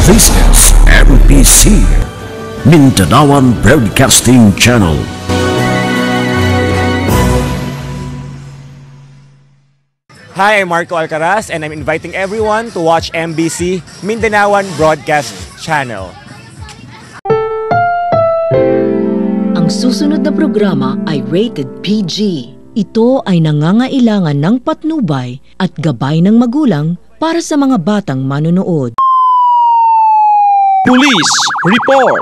This is MBC, Mindanaoan Broadcasting Channel. Hi, I'm Marco Alcaraz and I'm inviting everyone to watch MBC, Mindanaoan Broadcast Channel. Ang susunod na programa ay rated PG. Ito ay nangangailangan ng patnubay at gabay ng magulang para sa mga batang manonood. Police Report.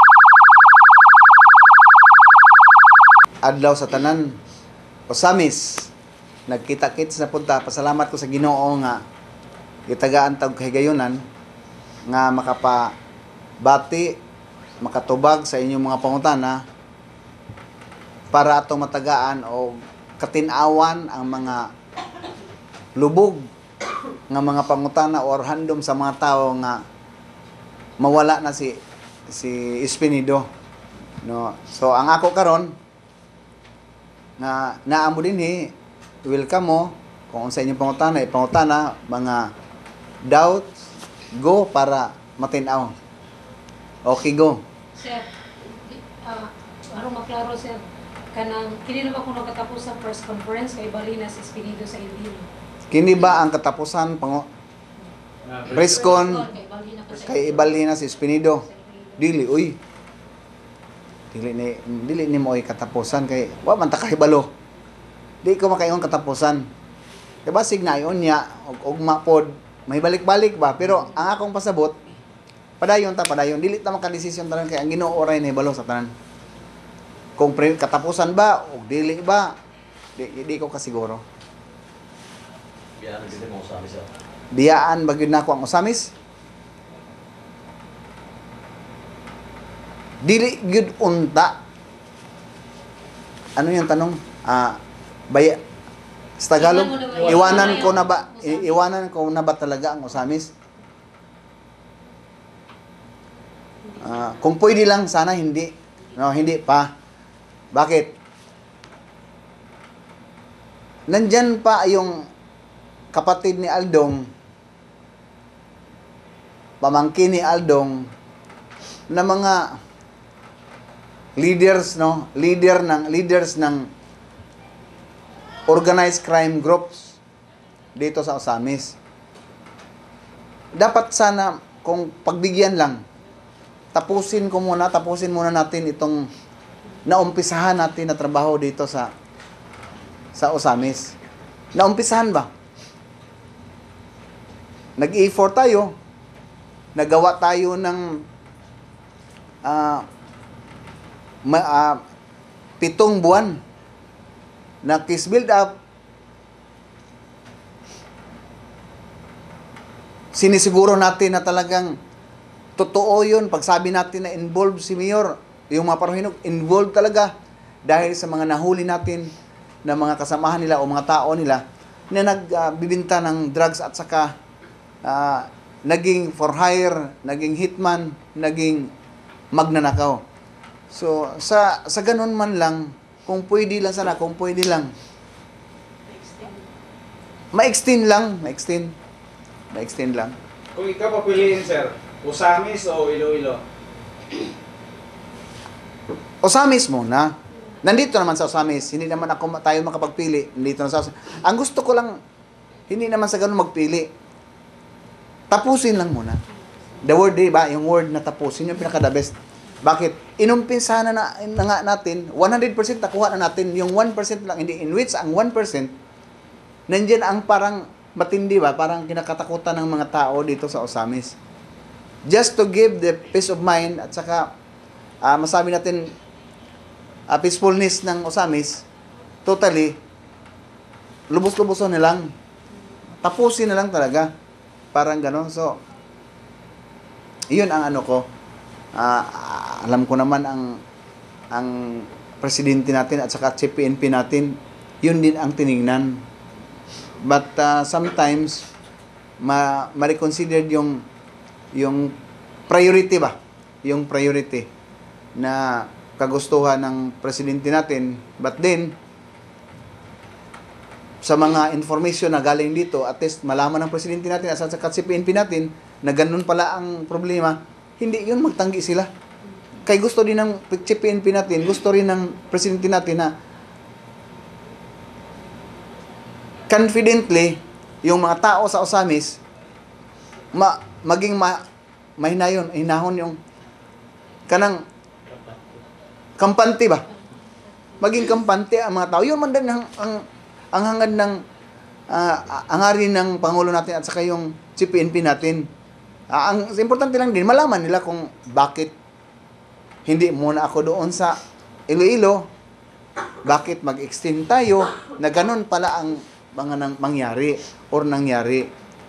Adlaw sa tanan, Osamis, nagkita-kits na punta. Pasalamat ko sa Ginoo nga gitagaan tag kahigayonan nga makapabati, makatubag sa inyong mga pangutana para atong matagaan o katinawan ang mga lubog nga mga pangutana or handom sa mga tao nga mawala na si Espinido, no. So ang ako karon nga naamo dinhi, welcome mo kung sa inyong pangutana, mga doubts, go para matinaw. Okay, go. Sir, arong maklaro, sir, kanang kini na ba kung nakatapos sa press conference kay Balina si Espinido sa Indino? Kini ba ang katapusan press con kay Balina si Espinido? Dili ni mo ay katapusan kay wa man ta kahibalo. Di ko makaingon katapusan. Kay basig na ayon niya og mapod may balik-balik ba, pero ang akong pasabot padayon dili ta makadesisyon tanan kay ang Ginoo oray na hibalo sa tanan. Kung katapusan ba o dili ba, di ko kasiguro. Biyaan ba gyud nako ang Osamis? Dili gyud unta. Ano yung tanong? Baya sa Tagalog, iwanan ko na ba talaga ang Osamis? Kung pwede lang sana hindi. No, hindi pa. Bakit? Nandyan pa yung kapatid ni Aldong, pamangkin ni Aldong, na mga leaders ng organized crime groups dito sa Osamis. Dapat sana kung pagbigyan lang, tapusin muna natin itong naumpisahan natin na trabaho dito sa Osamis. Naumpisahan ba? Nag-effort tayo. Nagawa tayo ng 7 buwan na case build up. Sinisiguro natin na talagang totoo yun. Pagsabi natin na involved si Mayor, yung mga Parohinog, involved talaga dahil sa mga nahuli natin na mga kasamahan nila o mga tao nila na nagbibinta ng drugs at saka naging for hire, naging hitman, naging magnanakaw. So, sa ganun man lang, kung pwede lang sana, ma-extend lang. Kung ikaw papiliin, sir, Osamis o Iloilo? Osamis muna. Nandito naman sa Osamis, hindi naman tayo makapagpili. Nandito na sa Osamis. Ang gusto ko lang, hindi naman sa ganun magpili. Tapusin lang muna. The word, diba? Yung word na tapusin, yung pinaka-the best. Bakit? Inumpisahan na nga natin, 100% nakuha na natin, yung 1% lang, hindi, in which ang 1%, nandiyan ang parang matindi ba? Parang kinakatakutan ng mga tao dito sa Osamis. Just to give the peace of mind at saka masabi natin peacefulness ng Osamis, totally, lubos-luboson na lang. Tapusin na lang talaga. Parang gano'n. So, iyon ang ano ko. Alam ko naman ang presidente natin at saka chief PNP natin, yun din ang tinignan. But sometimes, ma-reconsidered yung priority ba? Yung priority na kagustuhan ng presidente natin. But then, sa mga information na galing dito, at least malaman ng presidente natin at sa CPNP natin na ganun pala ang problema, hindi yun magtanggi sila. Kay gusto din ng CPNP natin, gusto rin ng presidente natin na confidently yung mga tao sa Osamis maging hinahon yung kanang kampante ba? Maging kampante ang mga tao. Yun man din ang hangad ng angarin ng Pangulo natin at saka yung CPNP natin. Ang importante lang din, malaman nila kung bakit hindi muna ako doon sa Iloilo, bakit mag-extend tayo, na ganun pala ang mga mangyari or nangyari.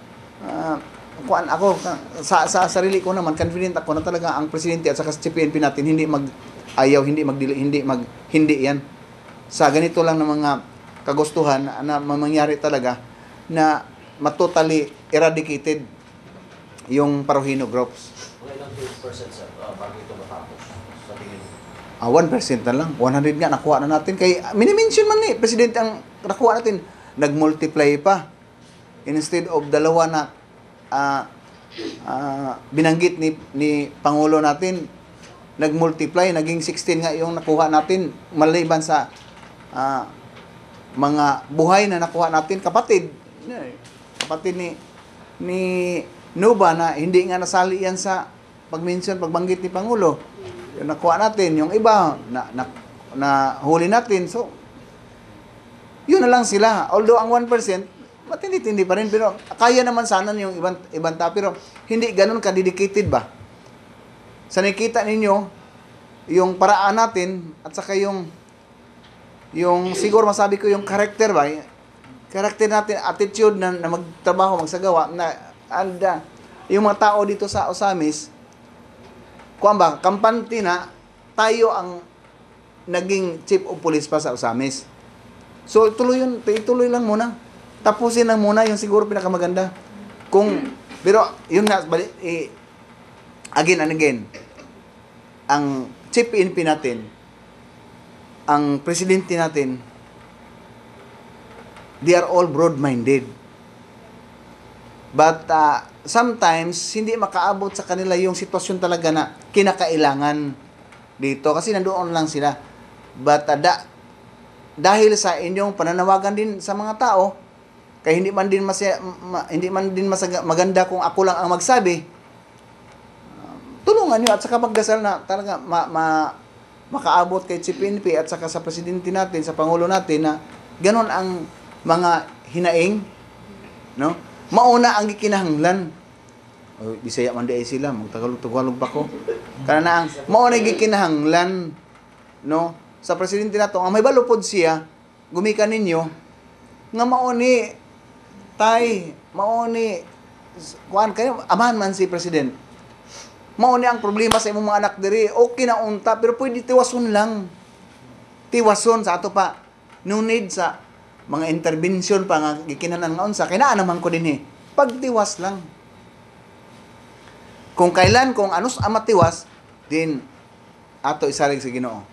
Ako, sa sarili ko naman, confident ako na talaga ang presidente at saka CPNP natin hindi mag-ayaw, hindi yan. Sa ganito lang ng mga kagustuhan na mangyari talaga na matotally eradicated yung Parojino groups. Mga ilang percent sir, bago ito matapos sa tingin mo? 1% na lang. 100 nga nakuha na natin. Kay mini-mention man ni presidente ang nakuha natin. Nag-multiply pa. Instead of dalawa na binanggit ni Pangulo natin, nag-multiply, naging 16 nga yung nakuha natin maliban sa mga buhay na nakuha natin. Kapatid ni Nuba na hindi nga nasali yan sa pagbanggit ni Pangulo. Yung nakuha natin, yung iba na huli natin. So, yun na lang sila. Although ang 1%, matindi-tindi pa rin. Pero kaya naman sana yung ibang tao. Pero hindi ganun ka-dedicated ba? Sa nakita ninyo, yung paraan natin, at saka yung siguro masabi ko yung character ba? Character natin, attitude na magtrabaho, magsagawa, yung mga tao dito sa Osamis, kampante na, tayo ang naging chief of police pa sa Osamis. So, ituloy lang muna. Tapusin lang muna yung siguro pinakamaganda. Pero, yun nga, again and again, ang chief PNP natin, ang presidente natin, they are all broad-minded. But, sometimes, hindi makaabot sa kanila yung sitwasyon talaga na kinakailangan dito. Kasi nandoon lang sila. But, dahil sa inyong pananawagan din sa mga tao, kaya hindi man din maganda kung ako lang ang magsabi, tulungan nyo at saka magdasal na talaga makaabot kay CPNP at saka sa presidente natin, sa Pangulo natin na ganon ang mga hinaing, no? Mauna ang gikinahanglan. Bisaya man di ay sila, magtagalog-tagalog pa ko. Kana ang mauna gikinahanglan, no? Sa presidente nato, ang may balupod siya, gumikan ninyo, nga mauni, kuan kayo, amahan man si president. Mauni ang problema sa imong mga anak diri, okay na unta, pero pwede tiwason lang. Tiwason sa ato pa. No need sa mga intervention pa nga gikinahanglan nga unsa, kaya naman ko din pagtiwas lang. Kung anus amatiwas, din ato isalig sa Ginoo.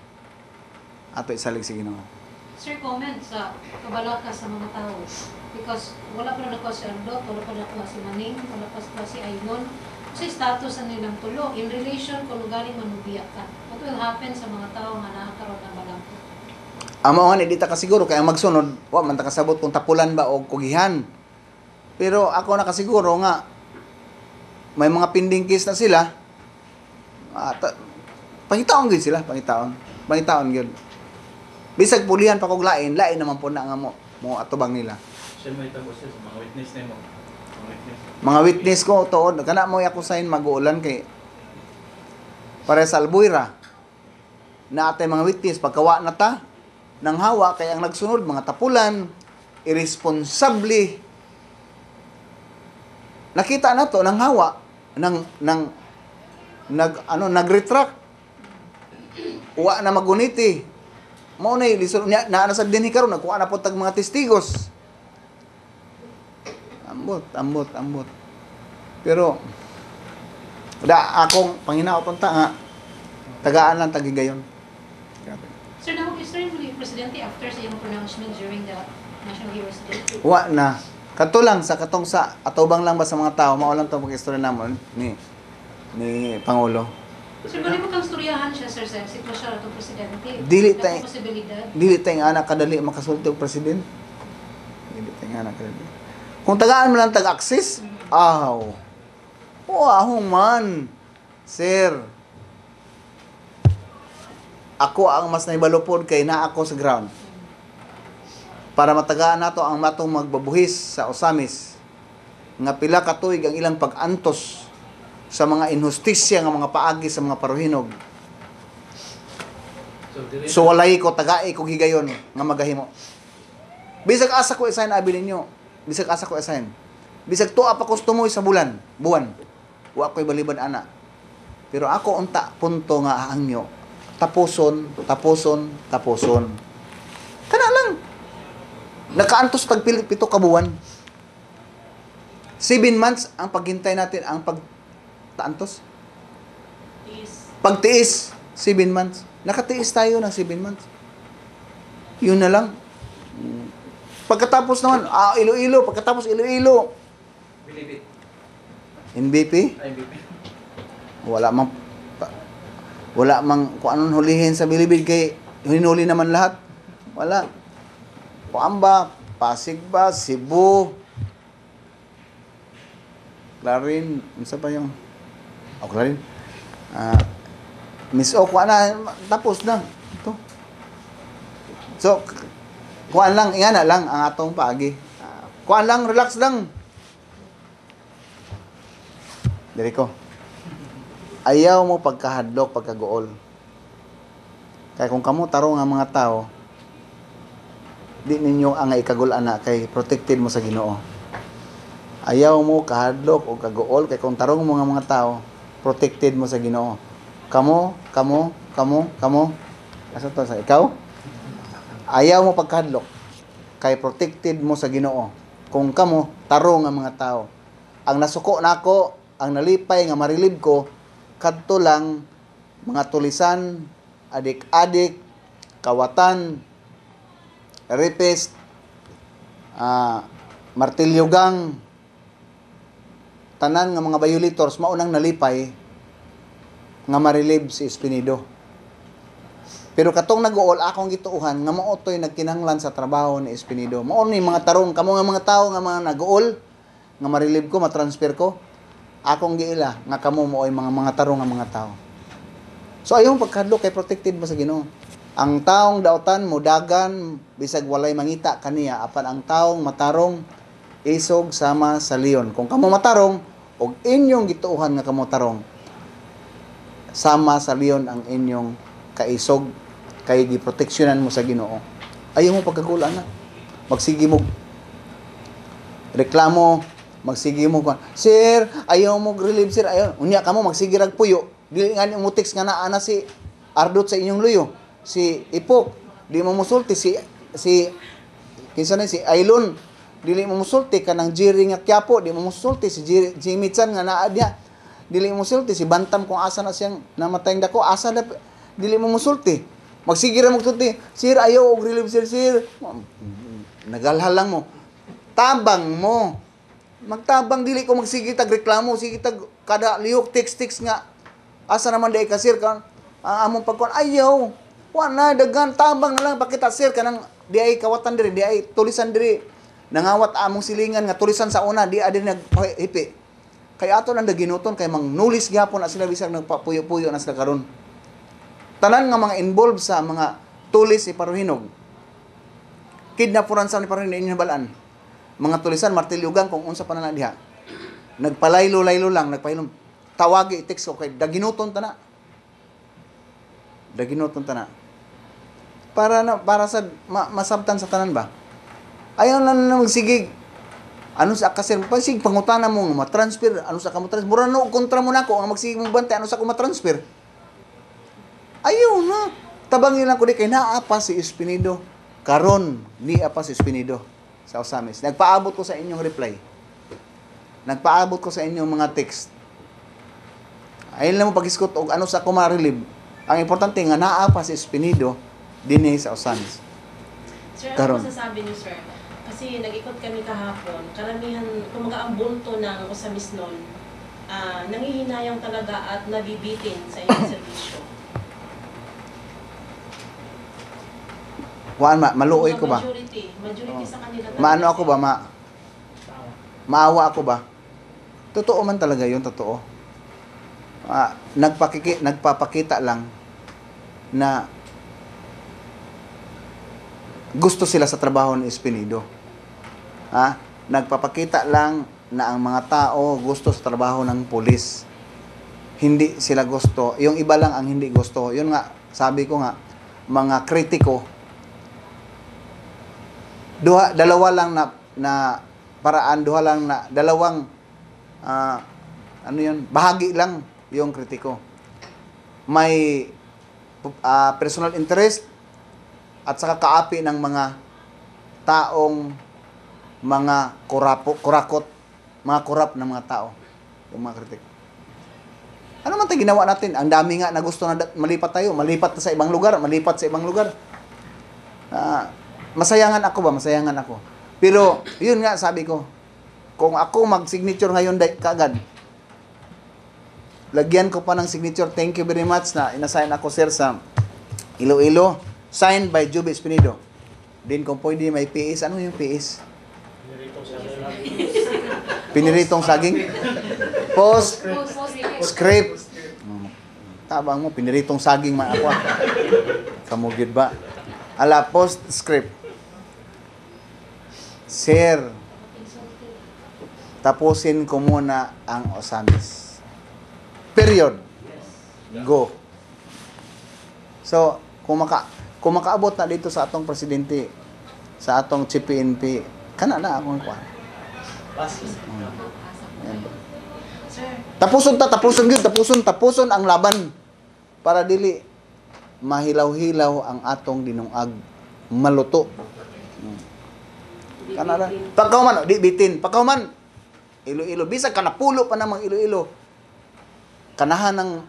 Sir, comment sa kabalaka sa mga tao. Because wala pa na nakuha si Ardot, wala pa na nakuha si Maning, wala pa na si Aynon. Kasi status ang nilang tulo. In relation, kung galing manubiyak ka. What will happen sa mga tao nga nakakaroon ng balangko? Ang mga nga, di ta kasiguro, kaya magsunod, man ta kasabot kung tapulan ba o kugihan. Pero ako nakasiguro nga, may mga pending case na sila, pangitaon gud sila, pangitaon gud. Bisag pulihan pa kog lain naman po na nga mo atubang nila. Siya mo itabo siya sa mga witness na mo. Mga witness ko tuod kana mo ako sign mag-uulan kay para sa Albuera na atay mga witness pagkawa na ta nang hawa kay ang nagsunod mga tapulan irresponsable. Nakita na to nang hawa nag-retract. Wa na maguniti. Mao na lisod na sa dinhi karon nagkuha na po tag mga testigos. Ambot. Pero akong panginaot unta nga tagaan lang tagigayon. Sir, na mag-explain mo yung presidente after sa iyong pronouncement during the National Heroes Day. Wa na. Kato lang sa katong sa atubang lang ba sa mga tao, mao lang to pag-istorya namon ni Pangulo. Sir, bali mo kang storyahan siya, sir, sa sitwasyon atong presidente. Dili Dapat tay- posibilidad. Dili tay nga anak kadali makasulti og presidente. Dili tay nga anak kadali. Kung tagaan mo lang tag-access, aw. Ahong man. Sir. Ako ang mas naibalupod kay naa ako sa ground. Para matagaan nato ang matong magbabuhis sa Osamis. Nga pila ka tuig ang ilang pag-antos sa mga inhustisya nga mga paagi sa mga paruhinog. So walay ko tagai ko higayon nga magahimo. Bisag asa ko assign abi ninyo. Bisag asa ko assign. Bisag tuwa pa kustomoy sa buwan. Wa ko'y baliban ana. Pero ako unta punto nga hangyo. Tapuson. Kana lang. Nakaantos tag 7 ka buwan. 7 months ang paghintay natin ang pagtaantos. Pagtiis 7 months. Nakatiis tayo ng 7 months. Yun na lang. Pagkatapos naman, Iloilo. Pagkatapos Iloilo. Bilibid. NBP? Ay, BP. Wala mang kung anong hulihin sa Bilibid kay hinuli naman lahat. Wala. Kuan ba? Pasig ba? Cebu? Clarin? Isa pa yung... Clarin? Miss O, kuan na. Tapos na. Ito. So, kuan lang. Ingana lang ang atong paagi. Kuan lang. Relax lang. Diri ko. Ayaw mo pagkahadlok, pagkagool. Kaya kung kamo tarong ang mga tao, di ninyo ang ikagol ana kay protected mo sa Ginoo. Ayaw mo kahadlok o kagool kay kung tarong mo nga mga tao, protected mo sa Ginoo. Kamo. Asa to sa ikaw? Ayaw mo pagkahadlok kay protected mo sa Ginoo. Kung kamo tarong ang mga tao. Ang nasuko nako, ang nalipay nga marilib ko kadto lang mga tulisan, adik-adik, kawatan, rapist, martilyogang, tanan nga mga violators maunang nalipay nga marilib si Espinido. Pero katong nag-uol akong gituuhan nga mao toy nagkinahanglan sa trabaho ni Espinido. Mao ni mga tarong kamo nga mga tao nga mga nag-uol nga marilib ko, matransfer ko. Akong giila nga kamo mo ay mga tarong nga mga tao. So ayaw pagkadlok kay protected mo sa Ginoo. Ang taong dautan mo dagan bisag walay mangita kaniya apan ang taong matarong isog sama sa leon. Kung kamo matarong og inyong gituuhan nga kamo tarong sama sa leon ang inyong kaisog kay giproteksyonan mo sa Ginoo. Ayaw mo pagkagulan na. Magsige mo reklamo, magsige mo sir, ayaw mo relieve sir, ayaw. Unya kamo magsige rag puyo. Dili nga mo text nga naa na si Ardot sa inyong luyo. Si Ipok, di mo musulti si kinsa na si Ailon, dili mo musulti kanang Jerry nga Quiapo, di mo musulti si Jimmy Chan nga naa diha. Dili mo musulti si Bantam kung asa na siyang namatayng dako, asa na dili mo musulti. Magsige ra mo sulti, sir ayaw og relieve sir. Nagalhal lang mo. Tabang mo. Magtabang dili ko magsige tag reklamo, sige tag kada lihok text nga asa naman day ka sir kan among pagkuan ayaw. Wa na dagan tabang na lang pakita sir kanang di ay kawatan diri, di ay tulisan diri. Nangawat among silingan nga tulisan sa una di adi naghipi. Kay ato nang daginuton kay mangnulis gyapon na sila bisag nagpapuyo-puyo na sila karon. Tanan nga mga involved sa mga tulis si Paruhinog. Kidnapuran sa ni Paruhinog inyo balaan. Mga tulisan martilyogang kung unsa pa na diha. Nagpalaylo-laylo lang, nagpahilom. Tawagi i-text ko kay daginuton ta na. Daginuton ta na. Para sa masabtan sa tanan ba? Ayaw na magsigig. Ano sa kasir pasig pangutana mo nga ma-transfer, ano sa ka mo transfer? Mura no kontra mo nako nga magsigig mo bantay ano sa ko ma-transfer. Ayaw na. Tabangin lang ko di kay naa pa si Espinido. Karon ni apa si Espinido sa Osamis. Nagpaabot ko sa inyong reply. Nagpaabot ko sa inyong mga text. Ayun lang mo pag-iskot og ano sa ko ma-relieve. Ang importante nga naa pa si Espinido dinhi sa Osamis. Sir, Karon. ano masasabi niyo, sir? Kasi nag-ikot kami kahapon, karamihan, kumaga ang bunto ng Osamis noon, nangihinayang talaga at nabibitin sa inyong serbisyo. Kuan maluoy ko ba? Majority sa kanila. Maano ako ba? Maawa ako ba? Totoo man talaga yun, totoo. Nagpapakita lang na gusto sila sa trabaho ni Espinido. Nagpapakita lang na ang mga tao gusto sa trabaho ng pulis. Hindi sila gusto. Yung iba lang ang hindi gusto. Yun nga, sabi ko nga, mga kritiko, dalawa lang na paraan, dalawang bahagi lang yung kritiko. May personal interest at saka kaapi ng mga taong mga kurakot, mga korap ng mga tao, yung mga kritiko. Ano man tayo ginawa natin? Ang dami nga na gusto na malipat tayo, malipat sa ibang lugar. Masayangan ako ba? Masayangan ako. Pero, yun nga, sabi ko, kung ako mag-signature ngayon kaagad, lagyan ko pa ng signature, thank you very much, na inasign ako, sir, sa Iloilo, signed by Joby Espinido. Din kung pwede may PS. Ano yung PS? Piniritong saging? Post script. Tabang mo, piniritong saging man ako. Kamugid ba? Post script. Sir, tapusin ko muna ang Osamis. Period. Go. So, kung makaabot na dito sa atong presidente, sa atong Chief PNP, kana na akong kuha. Tapuson ang laban para dili mahilaw-hilaw ang atong dinungag, maluto. Kana na. Pagkauman, di bitin. Pagkauman, Iloilo. Bisag ka napulo pa namang Iloilo. Kanang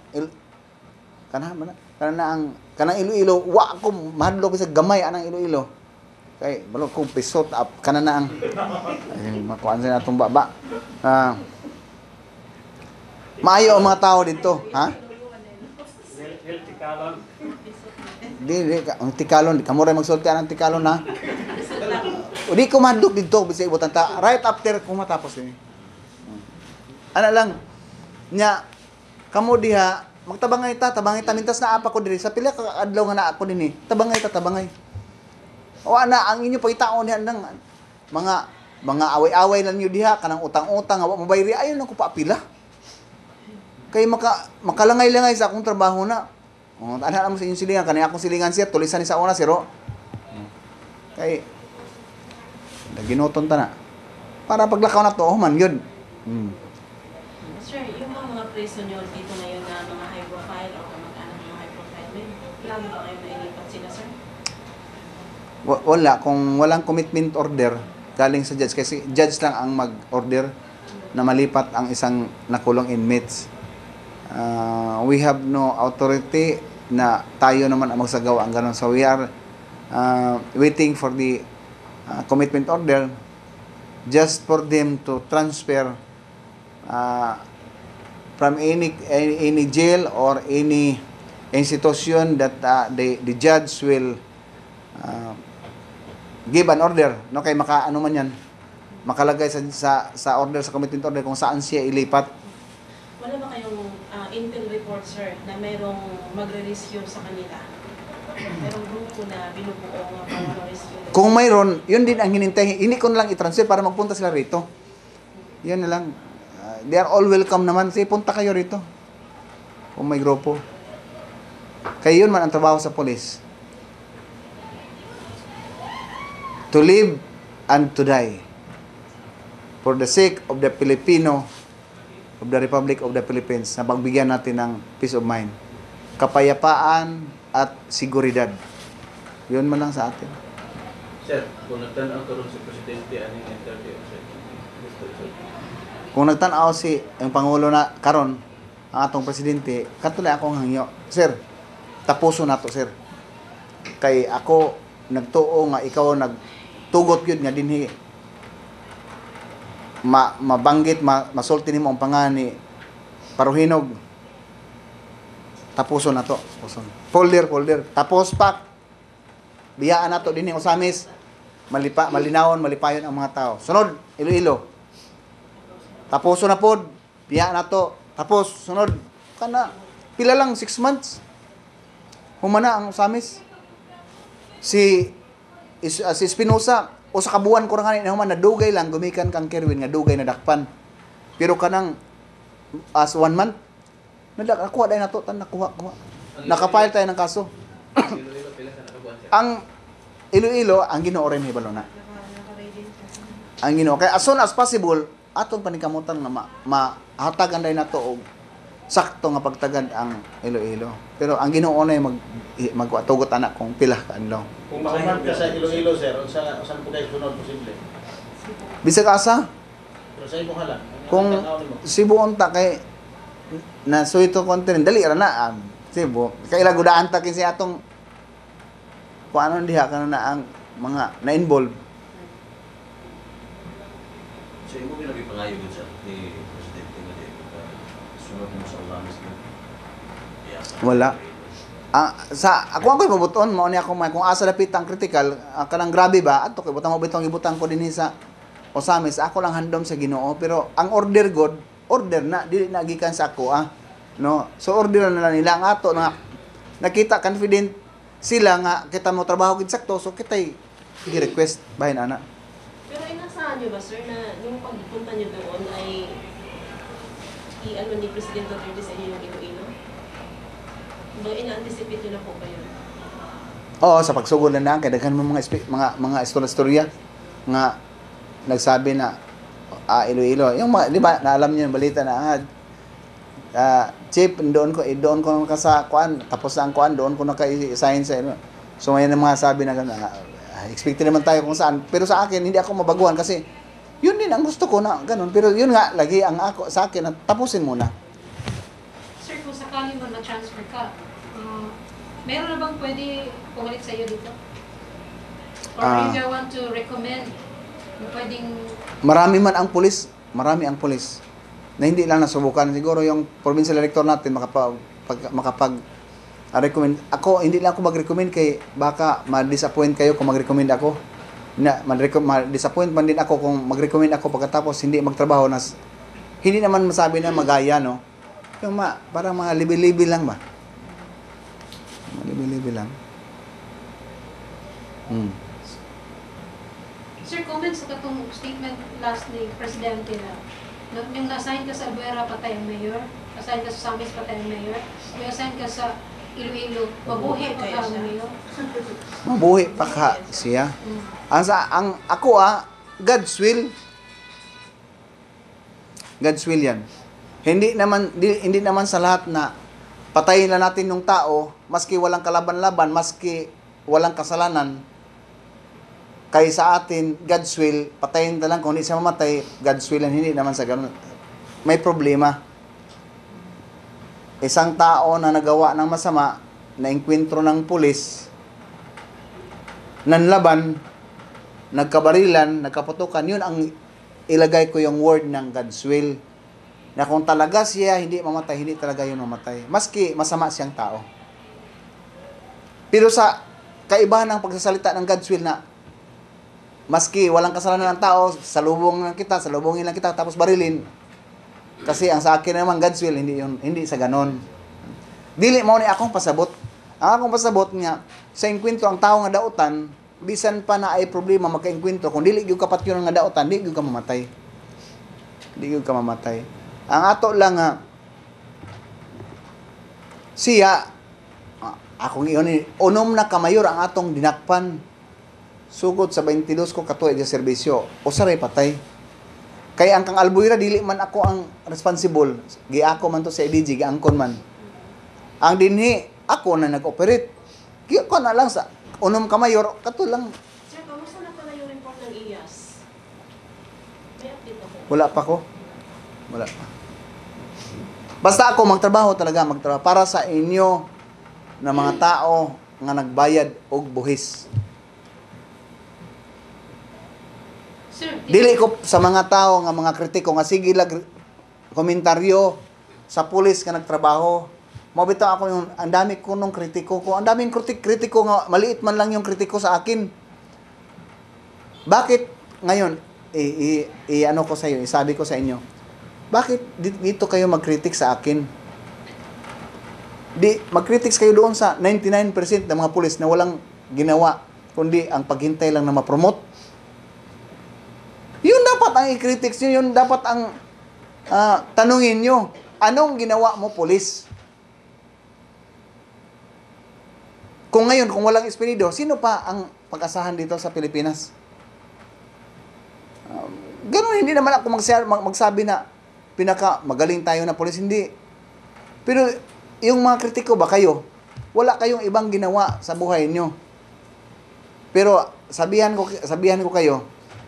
Iloilo, wa ko mahadlo bisag gamay anang Iloilo. Kay balo ko pisot up kana na ang makuan sa atong baba. Maayo ang mga tao dito, ha? Di ang tikalon, kamo ray magsulti ang tikalon na. O di ko madlok dito bisag ibutan ta right after ko matapos ini. Ana lang nya kamo diha magtabangay ta mintas na apa ko diri sa pila ka adlaw nga na ako dinhi. Tabangay. O ana ang inyo pagitaon diha nang mga away-away lang niyo diha kanang utang-utang wa mabayri ayon na ko paapila. Kay makalangay-langay sa akong trabaho na. Ana mo sa inyong silingan kanay akong silingan siya tulisan ni sa una siro. Kay ginoton ta na. Para paglakaw na to man yun. Sir, yung mga preso nyo dito ngayon na mga high profile o kamag-anak ng high profile, may plano ba kayo na ilipat sila, sir? Wala. Kung walang commitment order, galing sa judge. Kasi judge lang ang mag-order na malipat ang isang nakulong inmates. We have no authority na tayo naman ang magsagawa ang ganun. So we are waiting for the commitment order just for them to transfer from any jail or any institution that the judge will give an order, no, kay ano man yan makalagay sa order, sa commitment order kung saan siya ilipat. Wala ba kayong intel report, sir, na mayroong magre-rescue sa kanila? Mayroong grupo na binubuo nga para ma-rescue? Kung mayroon, yun din ang hinintay. Hindi ko na lang i-transfer para magpunta sila rito. Yan na lang. They are all welcome naman. Sige, punta kayo rito. Kung may grupo. Kaya yun man ang trabaho sa police. To live and to die. For the sake of the Filipino, of the Republic of the Philippines, na pagbigyan natin ng peace of mind. Kapayapaan at seguridad. Yun man lang sa atin. Sir, kung nagtanaw karon si Presidente, anong interview, sir? Kung nagtanaw ang Pangulo na karon ang atong Presidente, katulad akong hangyo. Sir, tapuso na to, sir. Kay ako, nagtuo nga ikaw tugot yun nga dinhi mabanggit masulti nimo ang pangani paruhinog tapuson na to tapuson folder tapos pak biyaan na to dinhi Osamis malinawon malipayon ang mga tao sunod Iloilo tapuson na pod biyaan na to tapos sunod kana pila lang 6 months humana ang Osamis si Espinosa o sa kabuan ko na kanina human nadugay lang gumikan kang Kerwin nga dugay na dakpan pero kanang as 1 month nakuha dahil na to nakuha nakapile tayo ng kaso ang Iloilo ang Ginoo rin hibalo na ang Ginoo kaya as soon as possible atong panikamutan nga mahatagan dahil na to og sakto nga pagtagad ang Iloilo pero ang Ginoo na magtugot anak kung pila ka anlaw. Kung makamark ka sa Iloilo, sir, saan po kayo sunod posible? Bisag asa? Pero sa imo hala. Kung Cebu unta kay na suito kontin dali ra na Cebu. Kay ila gudaan ta kinsi atong kuano diha kana na ang mga na-involve. So imo ginagipangayo gud sa ni Presidente nga di sunod mo sa Osamis na. Wala. Sa ako ang mabuton mao ni ako kung asa dapit ang critical kanang grabe ba ato kay butang mabitong ibutang ko dinhi sa Osamis ako lang handom sa Ginoo pero ang order god order na dili na gikan sa ako no so order na lang nila ang ato na nakita confident sila nga kita mo trabaho gid sakto so kitay i-request bahin ana. Pero inasahan niyo ba, sir, na yung pagpunta niyo doon ay i-ano ni President Duterte sa inyo yung Iloilo? Ba, ina-anticipate niyo na po ba yun? Oo, sa pagsugod na kay daghan mo mga istorya nga nagsabi na Iloilo. Yung mga, di ba, naalam niyo yung balita na Chief, doon ko ka sa kuan, tapos na ang kuan, doon ko na ka-assign sa ino. So may mga sabi na gano'n, expected naman tayo kung saan. Pero sa akin, hindi ako mabaguhan kasi yun din ang gusto ko na gano'n. Pero yun nga, lagi ang ako sa akin, na tapusin muna. Sir, kung sakali mo na-transfer ka, meron na bang pwede pumalit sa iyo dito? Or if you want to recommend, pwedeng... Marami ang pulis na hindi lang nasubukan. Siguro yung provincial director natin makapag-recommend. Ako, hindi lang ako mag-recommend kay baka ma-disappoint kayo kung mag-recommend ako. Ma-disappoint man din ako kung mag-recommend ako pagkatapos hindi magtrabaho na hindi naman masabi na magaya, no? Yung parang mga libil-libil lang ba? Mga libil-libil lang. Sir, comment sa katong statement last ni Presidente na yung na-assign ka sa Albuera, patay ang mayor. Assign ka sa Samis, patay ang mayor. Yung assign ka sa Iloilo, mabuhi pa ka ang mayor. Mabuhi pa ka siya. Ang ako God's will. God's will yan. Hindi naman sa lahat na patayin na natin ng tao, maski walang kalaban-laban, maski walang kasalanan, kay sa atin, God's will, patayin na lang kung hindi siya mamatay, God's will, hindi naman sa ganun. May problema. Isang tao na nagawa ng masama, na enkwentro ng pulis, nanlaban, nagkabarilan, nagkaputukan, yun ang ilagay ko yung word ng God's will. Na kung talaga siya hindi mamatay, hindi talaga yun mamatay. Maski masama siyang tao. Pero sa kaibahan ng pagsasalita ng God's will na maski walang kasalanan ng tao, salubungin lang kita, tapos barilin. Kasi ang sa akin naman, God's will, hindi sa ganon. Dili mo ni akong pasabot. Ang akong pasabot niya, sa enkwentro, ang tao nga dautan, bisan pa na ay problema magka-enkwentro, kung dili yung kapat yun nga dautan, di yung ka mamatay. Di yung ka mamatay. Ang ato lang siya, akong iyon, unom na kamayor ang atong dinakpan. Sugod sa 22 ko katuig sa serbisyo o saray patay kay ang kang Albuera dili man ako ang responsible giako man to sa EDG giangkon man ang dinhi ako na nag-operate ko na lang sa unom ka mayor kato lang. Sir, kamusta na pala yung report ng IAS? May update ako. Wala pa basta ako magtrabaho para sa inyo na mga tao nga nagbayad og buhis. Sir, Dili ko sa mga tao nga mga kritiko nga sige lag komentaryo sa pulis nga nagtrabaho. Mabitaw ako yung ang dami ko nung kritiko ko. Ang daming kritiko nga maliit man lang yung kritiko sa akin. Bakit ngayon ano ko sa iyo, isabi ko sa inyo. Bakit dito kayo mag-critic sa akin? Di mag-critics kayo doon sa 99% ng mga pulis na walang ginawa kundi ang paghintay lang na ma-promote. Yun dapat ang i-critics nyo, yun dapat ang tanungin nyo. Anong ginawa mo, pulis? Kung ngayon, kung walang espirido, sino pa ang pag-asahan dito sa Pilipinas? Ganun, hindi naman ako magsabi na magaling tayo na pulis, hindi. Pero yung mga kritiko ba kayo, wala kayong ibang ginawa sa buhay nyo. Pero sabihan ko kayo,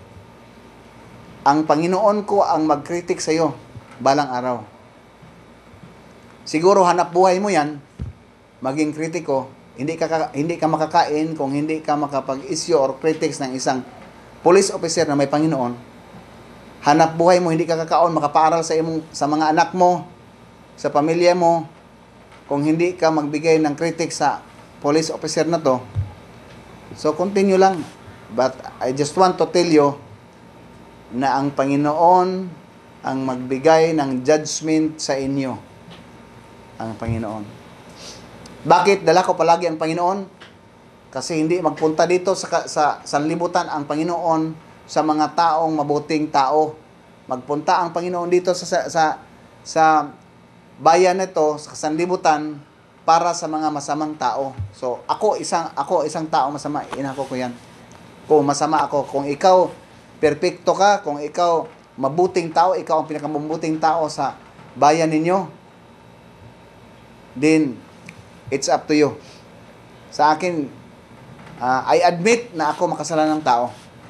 ang Panginoon ko ang mag-critic sa iyo balang araw. Siguro hanap buhay mo yan, maging kritiko, hindi ka makakain kung hindi ka makapag-issue or critics ng isang police officer na may Panginoon. Hanap buhay mo, hindi ka kakaon, makapaaral sa mga anak mo, sa pamilya mo, kung hindi ka magbigay ng critics sa police officer na to. So, continue lang. But I just want to tell you na ang Panginoon ang magbigay ng judgment sa inyo. Ang Panginoon. Bakit dala ko palagi ang Panginoon? Kasi hindi magpunta dito sa sanlibutan ang Panginoon sa mga taong mabuting tao. Magpunta ang Panginoon dito sa bayan nito, sa sanlibutan, para sa mga masamang tao. So, ako isang tao masama, inako ko yan. Kung masama ako, kung ikaw perfecto ka, kung ikaw mabuting tao, ikaw ang pinakamabuting tao sa bayan ninyo, then it's up to you. Sa akin, I admit na ako makasalanang tao.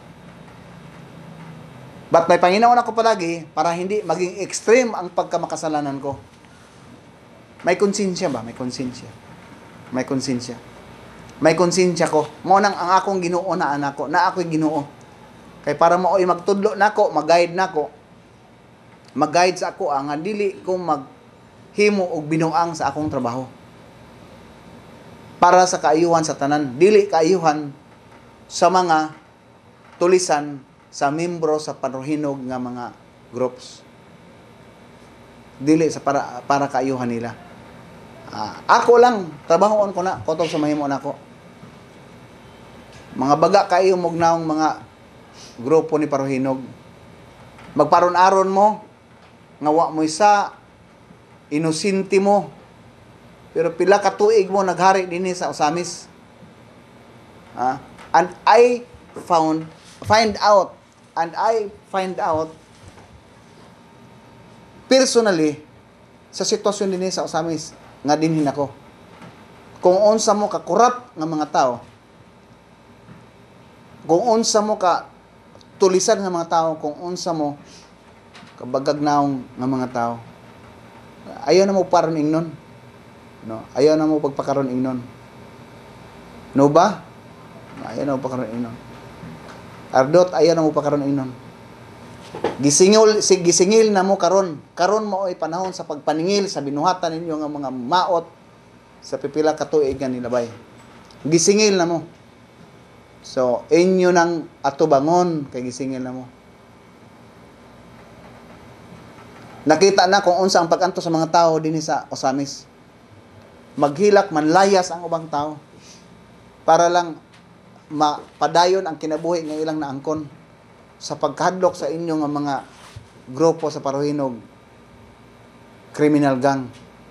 But may Panginoon ako palagi para hindi maging extreme ang pagkamakasalanan ko. May konsensya ba? May konsensya. May konsensya. May konsensya ko. Mo nang ang akong Ginoo na anak ko, na ako'y Ginoo. Kay para maoy magtudlo nako, mag-guide nako. Mag-guide sa ako ang dili ko maghimo og binuang sa akong trabaho. Para sa kaayuhan sa tanan, dili kaayuhan sa mga tulisan sa membro sa paruhinog nga mga groups. Dili sa para kaayuhan nila. Ako lang trabahoon ko na kotog sa mahimo nako. Mga baga kayo mugnaong mga grupo ni paruhinog. Magparon-aron mo nga wa mo isa inosente mo. Pero pila ka tuig mo naghari dinhi sa Osamis. And I find out personally sa sitwasyon dinhi sa Osamis nga dinhin ako. Kung unsa mo ka corrupt nga mga tao, kung unsa mo ka tulisan nga mga tao, kung unsa mo kabagagnaong nga mga tao, ayaw na mo paron ingnon. No, ayaw na mo pagpakaron ingnon. No ba? Ayaw na mo pagkaron ingnon. Ardot, ayaw na mo pagkaron ingnon. Gisingil na mo karon. Karon mo ay panahon sa pagpaningil sa binuhatan ninyo nga mga maot sa pipila ka tuig nga nilabay. Gisingil na mo. So, inyo nang atubangon kay gisingil na mo. Nakita na kung unsa ang pag-anto sa mga tao dinhi sa Osamis. Maghilak, manlayas ang ubang tao para lang mapadayon ang kinabuhi ng ilang naangkon sa pagkadlok sa inyo nga mga grupo sa paruhinog, criminal gang.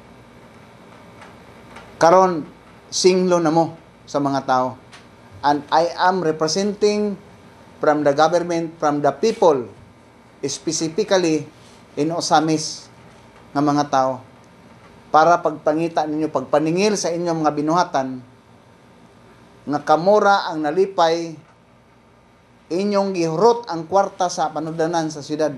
Karon singlo na mo sa mga tao. And I am representing from the government, from the people, specifically in Osamis nga mga tao, para pagpangita ninyo, pagpaningil sa inyong mga binuhatan, nga kamura ang nalipay, inyong gihurot ang kwarta sa panugdanan sa syudad,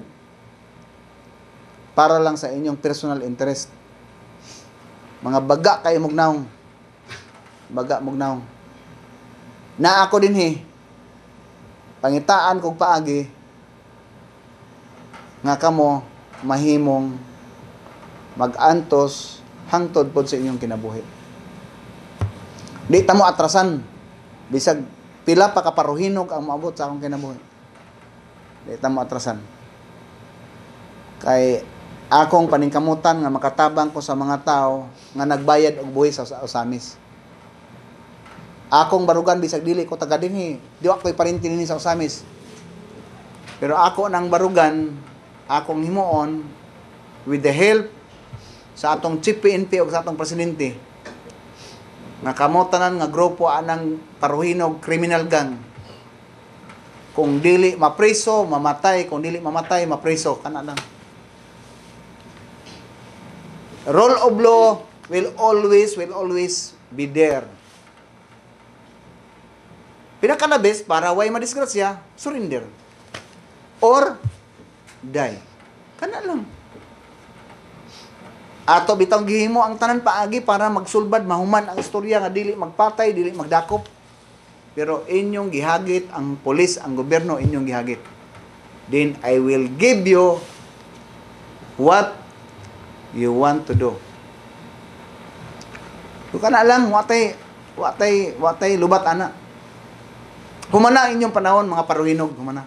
para lang sa inyong personal interest. Mga baga kayo mugnaong. Baga mugnaong. Na ako din pangitaan kog paagi, nga kamo mahimong mag-antos hangtod pod sa inyong kinabuhi. Di ta mo atrasan bisag pila pa kaparuhinog ang maabot sa akong kinabuhi. Di ta mo atrasan. Kay akong paningkamutan nga makatabang ko sa mga tao nga nagbayad og buhis sa usamis. Akong barugan bisag dili ko taga dinhi, di ako'y parinti dinhi sa usamis. Pero ako nang barugan, akong himuon with the help sa atong chief PNP o sa atong presidente nga kamotanan nga grupo anang paruhinog criminal gang. Kung dili mapreso, mamatay. Kung dili mamatay, mapreso. Kana lang. Rule of law will always be there. Pinakanabes para way madisgrasya, surrender. Or die. Kana lang. Ato bitang gihimo ang tanan paagi para magsulbad mahuman ang istorya nga dili magpatay, dili magdakop. Pero inyong gihagit ang pulis, ang gobyerno inyong gihagit. Then I will give you what you want to do. So kana lang watay lubat ana. Humana inyong panahon mga paruhinog, humana.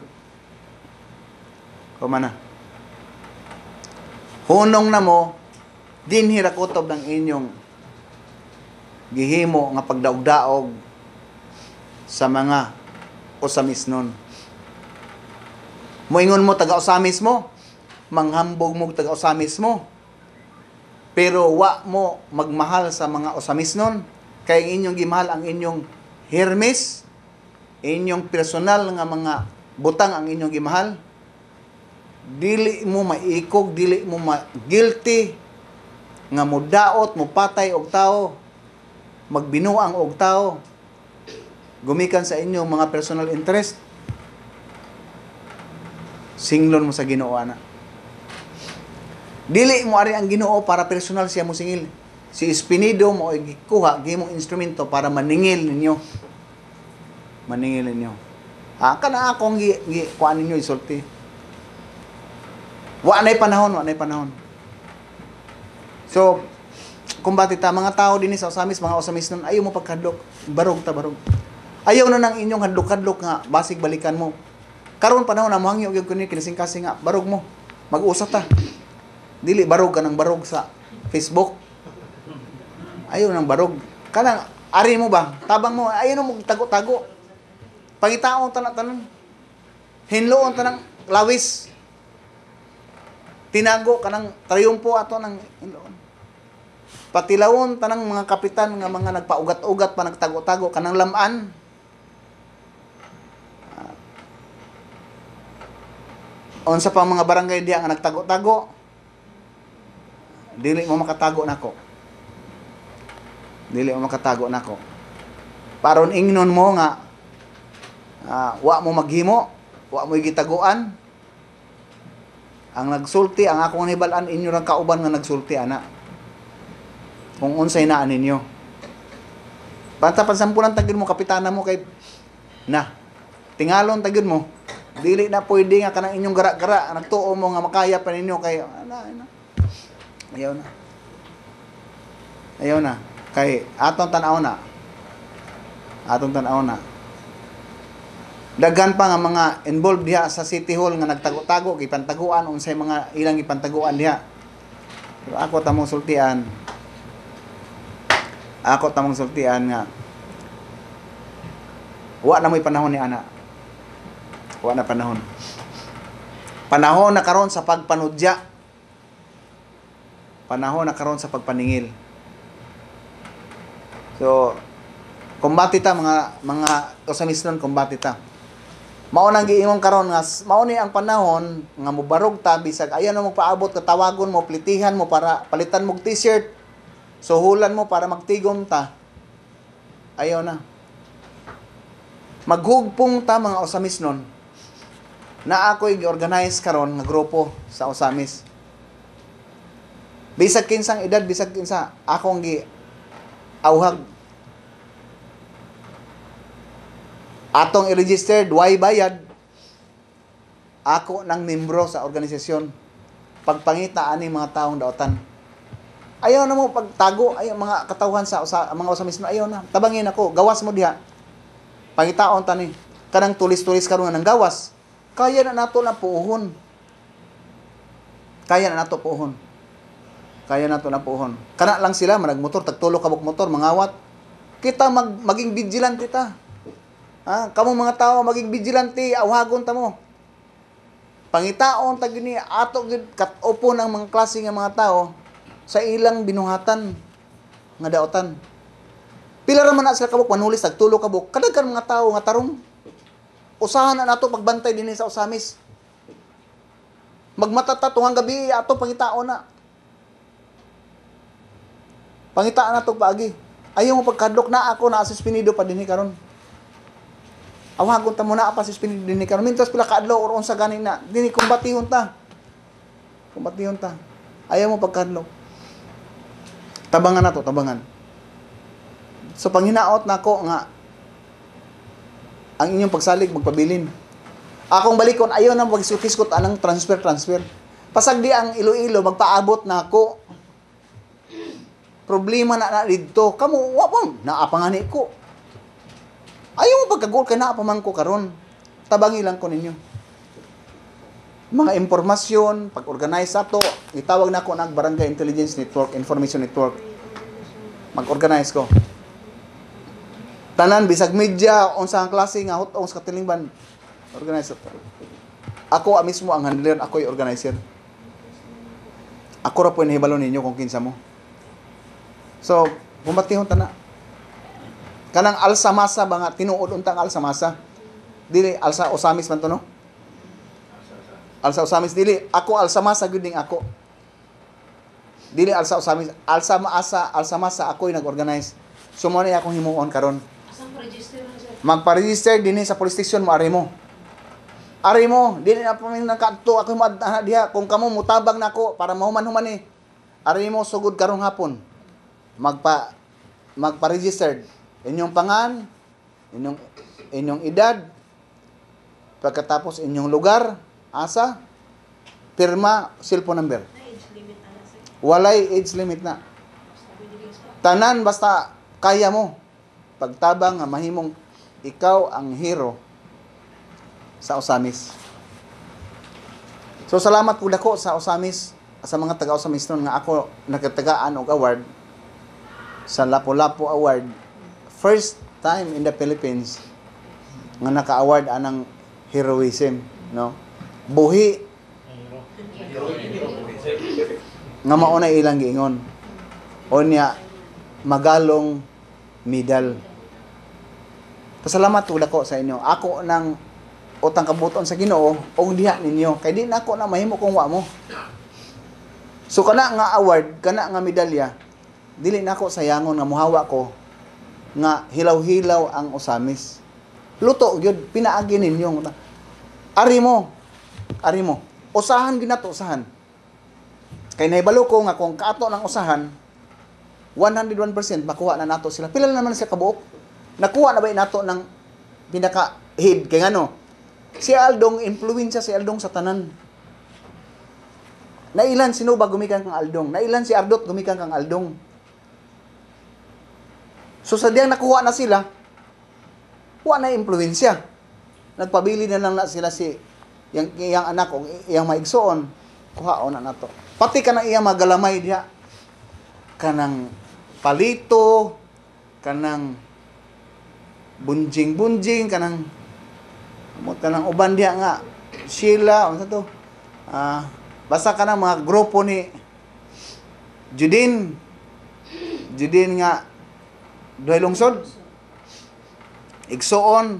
Hunong na mo din hirakotob ng inyong gihimo nga pagdaog-daog sa mga usamis nun. Moingon mo taga-usamis mo, manghambog mo taga-usamis mo, pero wa mo magmahal sa mga usamis nun, kay inyong gimahal ang inyong Hermes, inyong personal nga mga butang ang inyong gimahal, dili mo maikog, dili mo guilty nga mudaot, mupatay og tao, magbinuang og tao, gumikan sa inyong mga personal interest, singlon mo sa Ginoo ana. Dili mo ari ang Ginoo para personal siya mo singil. Si Espinido mo gikuha gihimong instrumento para maningil ninyo. Kana akong kuan ninyo isulti. Wa nay panahon. So, kumbati ta mga tao dinhi sa usamis, mga usamis nun, ayaw mo pagkadlok, barog. Ayaw na nang inyong hadlok-hadlok nga basig balikan mo. Karon panahon na mohangyo gyud kini kinasing-kasing nga barog mo. Mag-usap ta. Dili barog ka ng barog sa Facebook. Ayaw nang barog. Kanang ari mo ba? Tabang mo, ayaw mo tago-tago. Pangitaon tanan. Hinloon tanang lawis. Tinago kanang triyumpo ato nang hinloon. Patilawon tanang mga kapitan nga mga nagpaugat-ugat pa nagtago-tago kanang laman. Unsa pa mga barangay diha nga nagtago-tago. Dili mo makatago nako. Paron ingnon mo nga wa mo maghimo, wa mo gitaguan. Ang nagsulti, ang akong nahibal-an inyo rang kauban nga nagsulti ana. Kung unsay naa ninyo. Basta pansampulan tagid mo kapitana mo kay tingalon tagid mo. Dili na pwede nga kanang inyong gara-gara nagtuo mo nga makaya pa ninyo kay Ayaw na. Kay atong tan-aw na. Daghan pa nga mga involved diha sa City Hall nga nagtago-tago gipantaguan unsay mga ilang gipantaguan diha. Pero ako tamong sultian nga wa na mo'y panahon ni ana. Wa na panahon. Panahon na karon sa pagpanudya. Panahon na karon sa pagpaningil. So, kumbati ta mga usamis nun, kumbati ta. Mao nang giingon karon nga mao ni ang panahon nga mobarog ta bisag ayan mo magpaabot ka tawagon mo plitihan mo para palitan mo t-shirt. Suhulan mo para magtigom ta. Ayaw na. Maghugpong ta mga usamis nun. Na ako'y gi-organize karon nga grupo sa usamis. Bisag kinsang edad, bisag kinsa akong gi-awhag. Atong i-registered, way bayad. ako ng membro sa organisasyon. Pagpangita ani mga taong daotan. Ayaw na mo pagtago ay mga katawhan sa mga usamis na ayaw na. Tabangin ako, gawas mo diha. Pangitaon tani. Kanang tulis-tulis karon nga ng gawas. Kaya na nato na puuhon. Kaya na nato puuhon. Kaya nato na puuhon. Kana lang sila managmotor, tagtulo kabuk motor, mangawat. Kita maging vigilante ta. Kamo mga tao maging vigilante, awhagon ta mo. Pangitaon tag ni ato gid kat-upo ng mga klase nga mga tao sa ilang binuhatan nga daotan. Pila ra man na sila kabuk manulis tagtulo kabuk. Kadaghan mga tao nga tarong. Usahan na nato pagbantay dinhi sa usamis. Magmatata tuwang gabi ato pangitaon na. Pangitaan na ito paagi. Ayaw mo pagkadlok na ako na suspinido pa din karon. Awagon ta mo na pa suspinido din karon. Mintas pila kaadlaw or unsa ganin na. Dini kumbatihon ta. Kumbatihon ta. Ayaw mo pagkadlok. Tabangan na to, tabangan. So panghinaot na ko nga ang inyong pagsalig magpabilin. Akong balikon ayaw na magsukiskot anang transfer. Pasag di ang Iloilo magpaabot na ako. Problema na dito. Kamu, wapang, naapangani ko. Ayaw mo pagkagol ka naapaman ko karon. Tabangi lang ko ninyo. Mga impormasyon, pag-organize ato, itawag na ko ng Barangay Intelligence Network, Information Network. Mag-organize ko. Tanan, bisag media, unsang klase nga, hutong sa katilingban, organize ato. Ako mismo ang handler, ako yung organizer. Ako ra po inahibalo ninyo kung kinsa mo. So, bumatihon ta na. Kanang alsamasa ba nga, tinuod untang alsamasa. Dili, alsa osamis man to, no? Alsa osamis, dili. Ako alsamasa, guding ako. Dili, alsa osamis. Alsamasa, ako'y nag-organize. So, muna akong himuon karon. Saan pa-register na sir? Magpa-register din sa police station mo, ari mo. Ari mo, dili na pa nakato ako diha kung kamo mutabang nako para mahuman-human Ari mo sugod karong hapon. Magpa-registered inyong pangan, inyong edad, pagkatapos inyong lugar, asa, pirma, cellphone number. Walay age limit na. Tanan basta kaya mo. Pagtabang nga mahimong ikaw ang hero sa Osamis. So salamat pud ako sa Osamis, sa mga taga-Osamis nun nga ako nagkatagaan og award sa Lapu-Lapu Award. First time in the Philippines nga naka-award anang heroism, no? Buhi nga mao na ilang giingon. Onya magalong medal. Pasalamat pud ako sa inyo. Ako nang utang kabuton sa Ginoo og diha ninyo kay di na ako na mahimo kung wa mo. So kana nga award, kana nga medalya, dili na ako sayangon nga muhawa ko nga hilaw-hilaw ang Osamis. Luto gyud pinaagi ninyo. Ari mo. Usahan ginato usahan. Kay nahibalo ko nga kung kaato ng usahan 101% makuha na nato sila. Pila na naman siya kabuok. Nakuha na ba nato ng pinaka head kay ngano? Si Aldong influensya si Aldong sa tanan. Nailan sino ba gumikan kang Aldong? Nailan si Ardot gumikan kang Aldong? So sa diyang nakuha na sila, wa na impluwensya. Nagpabili na lang na sila si yang anak o iyang maigsoon, kuhaon na nato. Pati kanang iyang magalamay diha. Kanang palito, kanang bunjing, kanang uban diha nga Sheila, ano to? Basta kanang mga grupo ni Judin nga duhay lungsod, igsoon,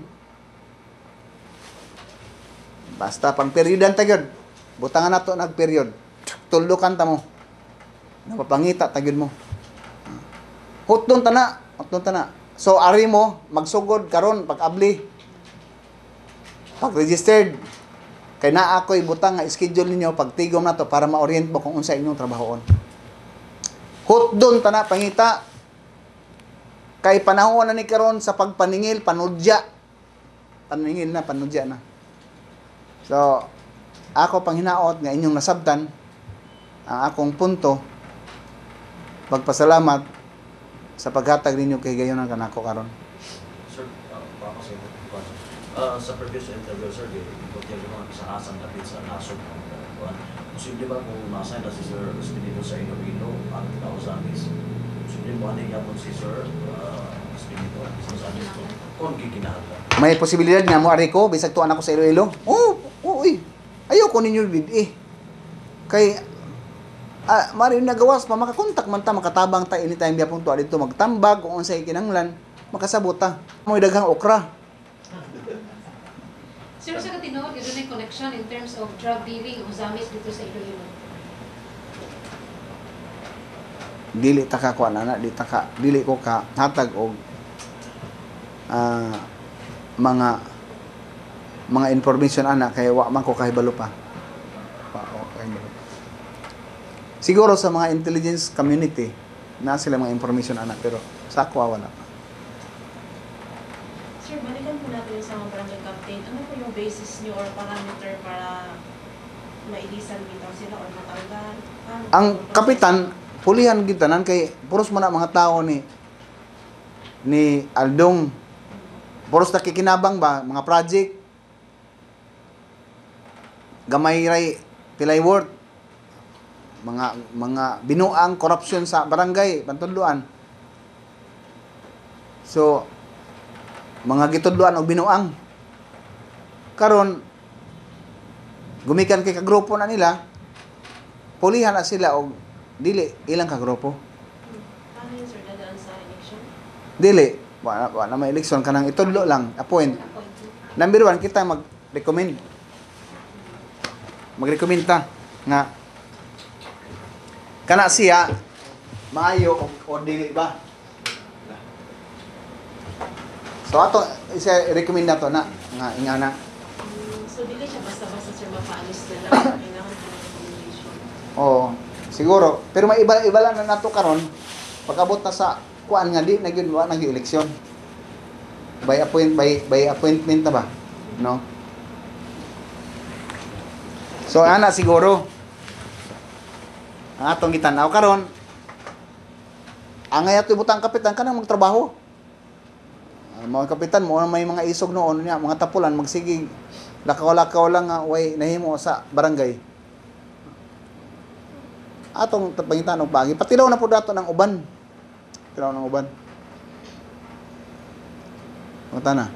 basta pang periodan tagyod, butangan nato nag-period, tulukan ta mo, napapangita tagyod mo. Hutdon ta na. So ari mo magsugod karon pag-abli, pag-registered, kay naa ako'y butang nga schedule ninyo pagtigom na to para ma-orient mo kung unsa inyong trabahoon. Hutdon ta na pangita. Kay panahon na ni karon sa pagpaningil, panudya na. So, ako pang hinaot nga inyong nasabtan ang akong punto. Pagpasalamat sa paghatag ninyo kay gayon ang kanako karon. Sir, papasin ko. Sa previous interview, sir, ikot yung mga sa asang kapit sa nasod. Posible ba kung nasa na si Sir Espinito sa Iloilo at Kausamis? Posible ba niya po si Sir Espinito at Kausamis kung kikinahanglan? May posibilidad nga mo ari ko bisag tuan ako sa Iloilo. Uy. Ayoko ninyo bid kay mari nagawas pa makakontak man ta makatabang ta anytime gyapon to dito magtambag kung unsay kinahanglan makasabot ta. Moy daghang okra. Sir, sa katinood, ito na yung connection in terms of drug dealing o zamis dito sa Iloilo. Dili ta ka kuan ana, dili ko ka hatag og mga information ana kay wa man ko kahibalo pa. Siguro sa mga intelligence community na sila mga information ana pero sa ako wala pa. Sir, balikan po natin sa mga barangay captain. Ano po yung basis niyo or parameter para mailisan bitaw sila or matanggal? Ang kapitan, pulihan gitanan kay puros man na mga tao ni Aldong. Puros nakikinabang ba mga project. Gamay ray pilay worth. Mga binuang corruption sa barangay, pantudloan. So mga gitudloan og binuang. Karon gumikan kay kagrupo na nila, pulihan na sila og dili ilang kagrupo. Paano yun, sir, dadaan sa election? Dili, wala na may eleksyon kanang itudlo lang, appoint. Number 1 kita mag-recommend. Mag-recommend ta nga kana siya maayo o dili ba? So ato isa recommend nato na nga ingana. So, dili siya basta-basta, sir, mapaalis na lang. Kailangan po ng recommendation. Oo, siguro. Pero may iba lang na nato karon pag-abot na sa kuan nga di nagyud wa nag eleksyon. By appointment na ba? No? So ana siguro ang atong gitanaw karon ang ayato butang kapitan kanang magtrabaho. Mga kapitan mo may mga isog noon niya, mga tapulan magsigig lakaw-lakaw lang nga way nahimo sa barangay. Atong pangitan og pagi patilaw na po dato ng uban. Patilaw ng uban. Mata na.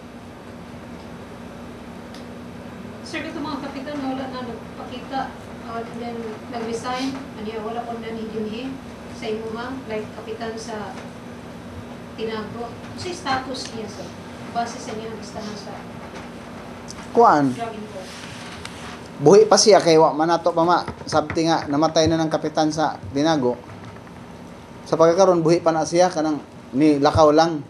Sir, ito mga kapitan, wala na nagpakita and then nag-resign, wala po na ni sa imuha, like kapitan sa Tinago. Sa status niya, sir, base sa niya listahan sa Kuan. drug enforcement. Buhi pa siya kay wa man nato pa ma sabti nga namatay na ng kapitan sa Dinago. Sa pagkakaroon buhi pa na siya kanang ni lakaw lang.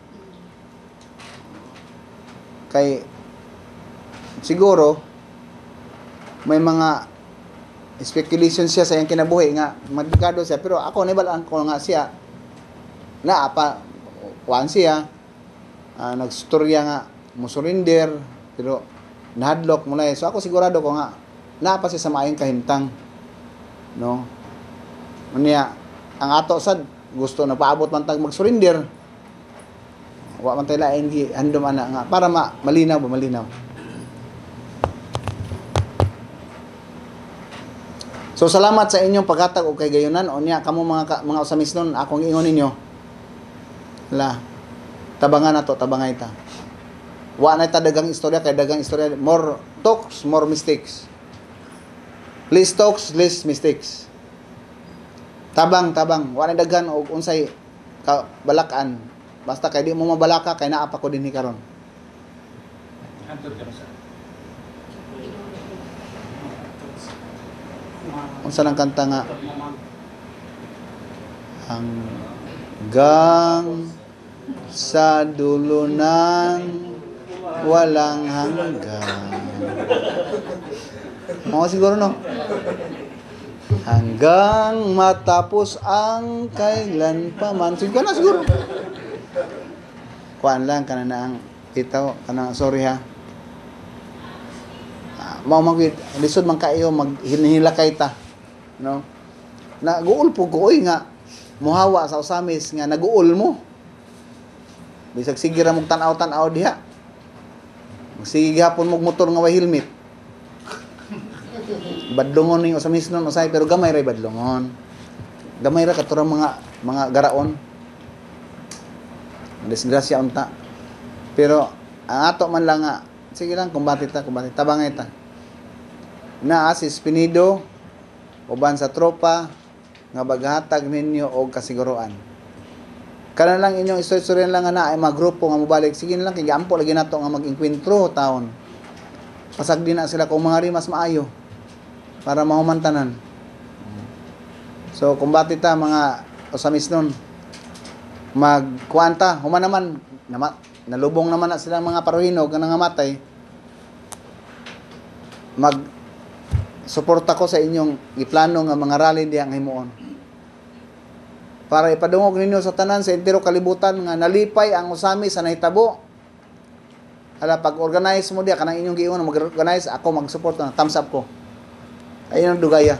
Kay siguro may mga speculation siya sa iyang kinabuhi nga magdikado siya pero ako nibalaan ko nga siya na apa kuan siya nagstorya nga mo surrender pero nahadlok mo na so ako sigurado ko nga naapa siya sa maayong kahimtang no unya ang ato sad gusto na paabot man tag mag-surrender wa man tay lain gi handom ana nga para malinaw ba malinaw. So salamat sa inyong paghatag og kay gayunan unya kamo mga usamis nun akong ingon ninyo. Tabangan nato tabangay ta. Wa na ta dagang istorya kay dagang istorya more talks more mistakes. Less talks less mistakes. Tabang wa na daghan og unsay balakan. Basta kay di mo mabalaka kay naa pa ko dinhi karon. Unsa lang kanta nga hanggang sa dulo ng walang hanggan. Mo siguro no. Hanggang matapos ang kailan pa man. Siguro na siguro. Kuan lang kana na ang itaw kana sorry ha. mao magid lisod man kayo maghinilakay ta. No? Naguul po ko nga muhawa sa usamis nga naguul mo. Bisag sige ra mong tan-aw diha. Sige gihapon mong motor nga way helmet. Badlongon ning usamis nun usay pero gamay ra badlongon. Gamay ra katurang mga garaon. Disgrasya unta. Pero ang ato man lang nga sige lang kumbati tabangay ta. Na si Espinido uban sa tropa nga baghatag ninyo og kasiguruan. Kana lang inyong istorya lang nga na ay magrupo nga mobalik sige na lang kay ampo lagi nato nga mag-enkwentro taon. Pasag din na sila kung mga rimas maayo para mahumantanan. So kumbati ta mga usamis nun. Magkuanta human naman nalubong naman na silang mga paruhinog nga nangamatay. Suporta ko sa inyong iplano nga mga rally diyang himuon. Para ipadungog ninyo sa tanan sa entero kalibutan nga nalipay ang usami sa nahitabo. Hala pag-organize mo diya kanang inyong giingon mag-organize ako mag-support na thumbs up ko. Ayun ang dugaya.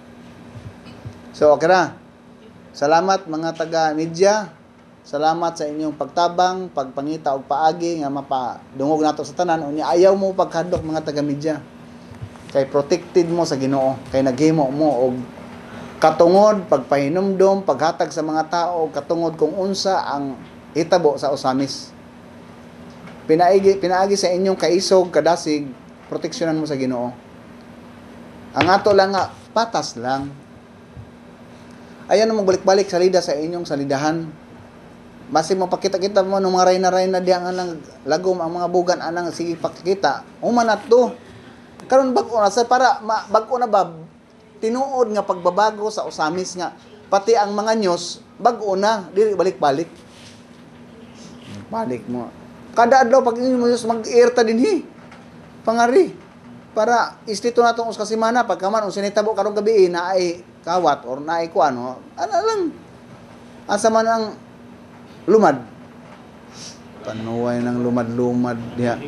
So okay na. Salamat mga taga-media. Salamat sa inyong pagtabang, pagpangita og paagi nga mapadungog nato sa tanan unya ayaw mo pagkadlok mga taga-media. Kay protected mo sa Ginoo, kay naghimo mo og katungod, pagpahinumdom, paghatag sa mga tao, katungod kung unsa ang hitabo sa usamis. Pinaagi sa inyong kaisog, kadasig, proteksyonan mo sa Ginoo. Ang ato lang nga, patas lang. Ayan mo balik-balik salida sa inyong salidahan. Basi mo pakita-kita mo ng mga rayna-rayna diyan nga lagom ang mga bugan anang sige pakita. Umanat to. Karon bag-o na sa para bag-o na ba tinuod nga pagbabago sa usamis nga pati ang mga news bag-o na dili balik-balik. Balik mo. Kada adlaw pag inyo mag-airta dinhi. Pangari para istito natong us kasimana pagkaman unsa nitabo karong gabi na ay kawat or na ay kuano. Ano lang. Asa man ang lumad. Panuway ng lumad-lumad diha.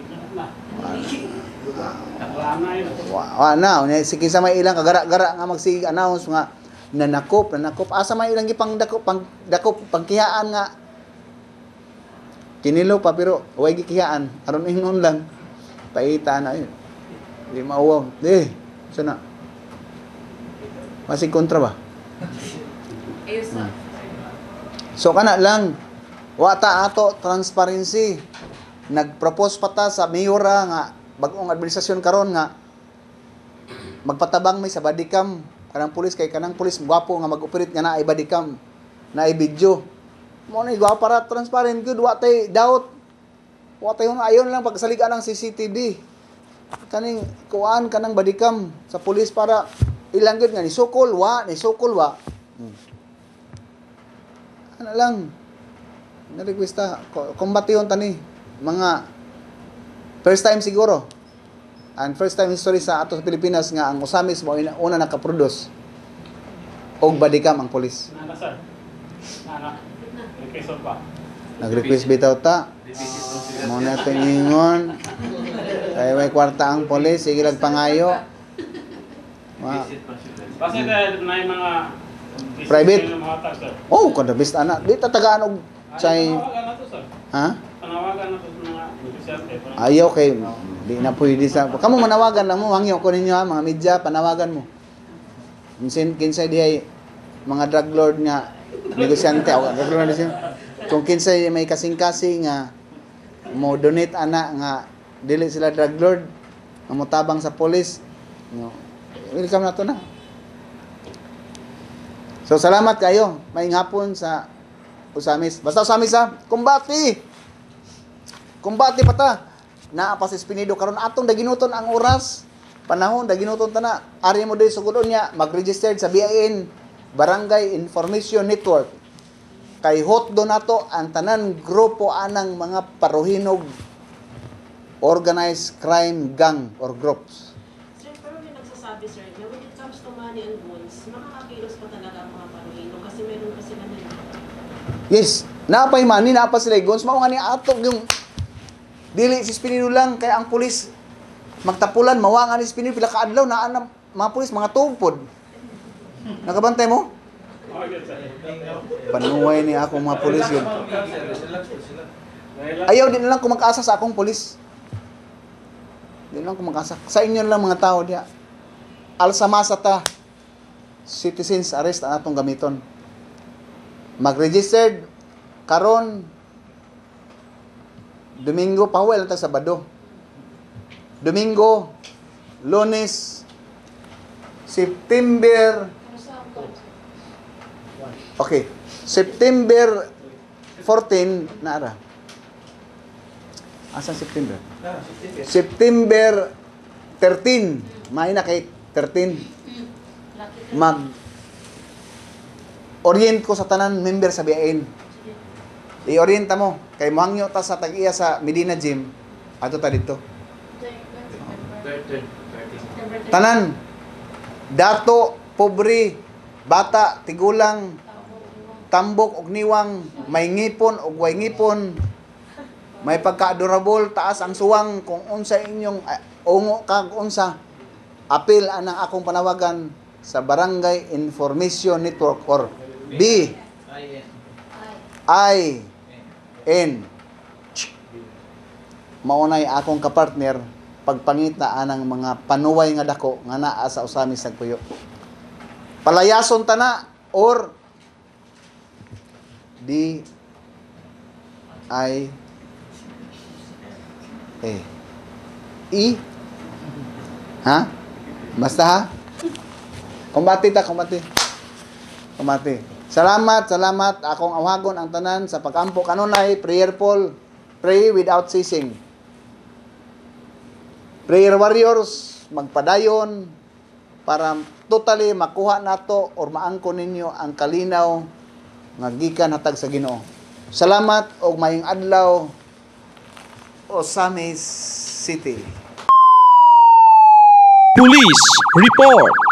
Na, sige sa may ilang kagara-gara nga magsig-announce nga nanakop. Asa may ilang gipang dakop pangkihaan nga kinilo pa pero way gikihaan aron ingon lang paita na yun. Di mauwaw. Sana. Masig kontra ba? So kana lang wata ato transparency. Nagpropose pa ta sa mayora nga bag-ong administrasyon karon nga magpatabang may sa bodycam kanang pulis kay kanang pulis gwapo nga mag-operate nga naay bodycam naay video mo ni gwapo para transparent good wa tay doubt wa tay ayon lang pagsaligan ng CCTV kaning kuan kanang bodycam sa pulis para ilang gud nga ni sukol wa ano lang na-requesta kombatihon tani mga first time siguro. And first time history sa ato sa Pilipinas nga ang usamis mo una nakaproduce og bodycam ang pulis. Nana sir. Request pa. Nag-request bitaw ta. Mo na tingingon. Kay may kwarta ang pulis, sige lang pangayo. Kasi na mga private. Oh, kada best anak. Di tatagaan og say. Ha? Panawagan na to mga negosyante. Ayaw kay di na pwede sa kamo manawagan lang mo hangyo ko ninyo ha mga media panawagan mo. Minsan kinsay diay mga drug lord nga negosyante o drug lord siya. Kung kinsay may kasing-kasing nga mo donate ana nga dili sila drug lord nga motabang sa police. No. Welcome na to na. So salamat kayo. Maayong hapon sa usamis. Basta usamis ha. Kumbati pa ta. Naa pa si Espinido karon atong daginuton ang oras. Panahon daginuton ta na. Ari mo diri sugod niya mag-register sa BIN Barangay Information Network. Kay hot do nato ang tanan grupo anang mga paruhinog organized crime gang or groups. Sir, pero may nagsasabi sir, na when it comes to money and guns, makakakilos pa talaga ang mga paruhinog kasi meron pa sila nila. Yes, napay money, napa sila guns. Mao nga ni ato yung dili si Espinido lang kay ang pulis magtapulan, mawangan ni Spinil, pila kaadlaw, na mga pulis, mga tugpod. Nakabantay mo? Panuway ni akong mga pulis yun. Ayaw din lang ko mag-asa sa akong pulis. Din lang ko mag-asa. Sa inyo lang mga tao diya. Alsamasa ta. Citizens arrest ang atong gamiton. Mag-registered karon Domingo, pawel ta Sabado. Domingo, Lunes, September. Okay, September 14 na ara. Asa September? September 13. May na kay 13. Orient ko sa tanan member sa BIN. I-orienta mo. Kay mohangyo ta sa tag-iya sa Medina Gym. Ato ta dito. Tanan. Dato, pobre, bata, tigulang, tambok og niwang, may ngipon og way ngipon. May pagka-adorable, taas ang suwang kung unsa inyong ungo kag unsa. Apil anang akong panawagan sa Barangay Information Network or BIN. Maunay akong kapartner pagpangita anang mga panuway nga dako nga naa sa usami sa kuyo. Palayason ta na or ha? Basta ha? Kumbati. Salamat. Akong awagon ang tanan sa pag-ampo kanunay, prayerful, pray without ceasing. Prayer warriors, magpadayon para totally makuha nato or maangko ninyo ang kalinaw nga gikan hatag sa Ginoo. Salamat og mayong adlaw, Osamis City. Police Report.